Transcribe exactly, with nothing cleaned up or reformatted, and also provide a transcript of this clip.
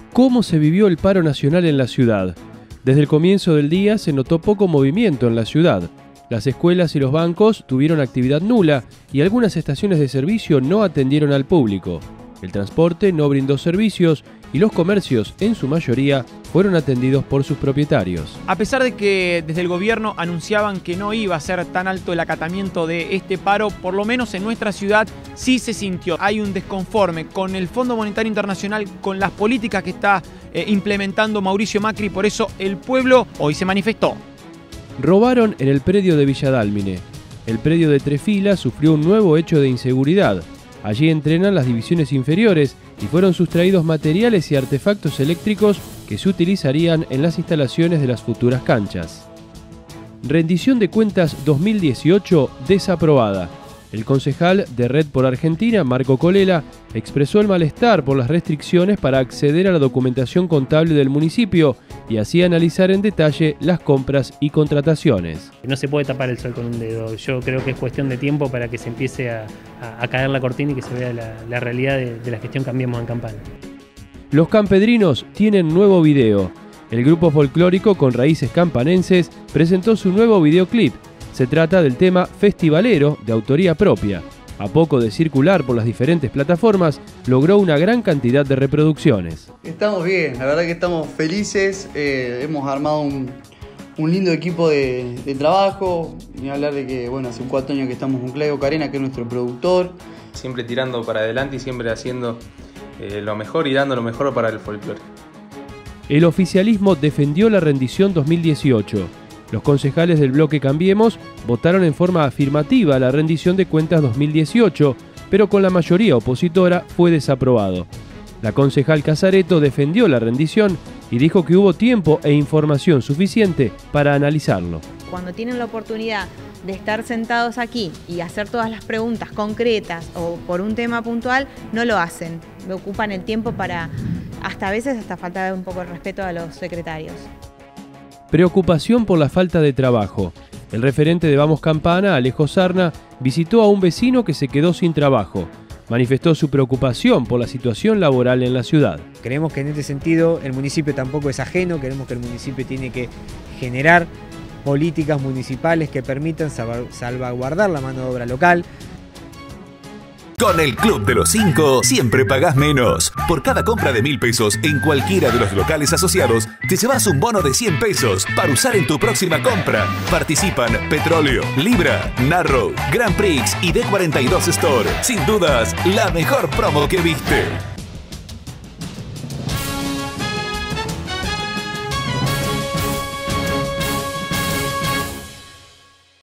¿Cómo se vivió el paro nacional en la ciudad? Desde el comienzo del día se notó poco movimiento en la ciudad. Las escuelas y los bancos tuvieron actividad nula y algunas estaciones de servicio no atendieron al público. El transporte no brindó servicios y los comercios, en su mayoría, fueron atendidos por sus propietarios. A pesar de que desde el gobierno anunciaban que no iba a ser tan alto el acatamiento de este paro, por lo menos en nuestra ciudad sí se sintió. Hay un desconforme con el Fondo Monetario Internacional, con las políticas que está eh, implementando Mauricio Macri, por eso el pueblo hoy se manifestó. Robaron en el predio de Villa Dálmine. El predio de Trefila sufrió un nuevo hecho de inseguridad. Allí entrenan las divisiones inferiores y fueron sustraídos materiales y artefactos eléctricos que se utilizarían en las instalaciones de las futuras canchas. Rendición de cuentas dos mil dieciocho desaprobada. El concejal de Red por Argentina, Marco Colela, expresó el malestar por las restricciones para acceder a la documentación contable del municipio y así analizar en detalle las compras y contrataciones. No se puede tapar el sol con un dedo. Yo creo que es cuestión de tiempo para que se empiece a, a, a caer la cortina y que se vea la, la realidad de, de la gestión Cambiemos en Campana. Los campedrinos tienen nuevo video. El grupo folclórico con raíces campanenses presentó su nuevo videoclip. Se trata del tema Festivalero, de autoría propia. A poco de circular por las diferentes plataformas, logró una gran cantidad de reproducciones. Estamos bien, la verdad que estamos felices, eh, hemos armado un, un lindo equipo de, de trabajo, ni hablar de que bueno, hace cuatro años que estamos con Claudio Carena, que es nuestro productor. Siempre tirando para adelante y siempre haciendo eh, lo mejor y dando lo mejor para el folclore. El oficialismo defendió la rendición dos mil dieciocho. Los concejales del bloque Cambiemos votaron en forma afirmativa la rendición de cuentas dos mil dieciocho, pero con la mayoría opositora fue desaprobado. La concejal Casareto defendió la rendición y dijo que hubo tiempo e información suficiente para analizarlo. Cuando tienen la oportunidad de estar sentados aquí y hacer todas las preguntas concretas o por un tema puntual, no lo hacen. Me ocupan el tiempo para, hasta a veces, hasta falta un poco el respeto a los secretarios. Preocupación por la falta de trabajo. El referente de Vamos Campana, Alejo Sarna, visitó a un vecino que se quedó sin trabajo. Manifestó su preocupación por la situación laboral en la ciudad. Creemos que en este sentido el municipio tampoco es ajeno, creemos que el municipio tiene que generar políticas municipales que permitan salvaguardar la mano de obra local. Con el Club de los Cinco siempre pagás menos. Por cada compra de mil pesos en cualquiera de los locales asociados, te llevas un bono de cien pesos para usar en tu próxima compra. Participan Petróleo, Libra, Narrow, Grand Prix y D cuarenta y dos Store. Sin dudas, la mejor promo que viste.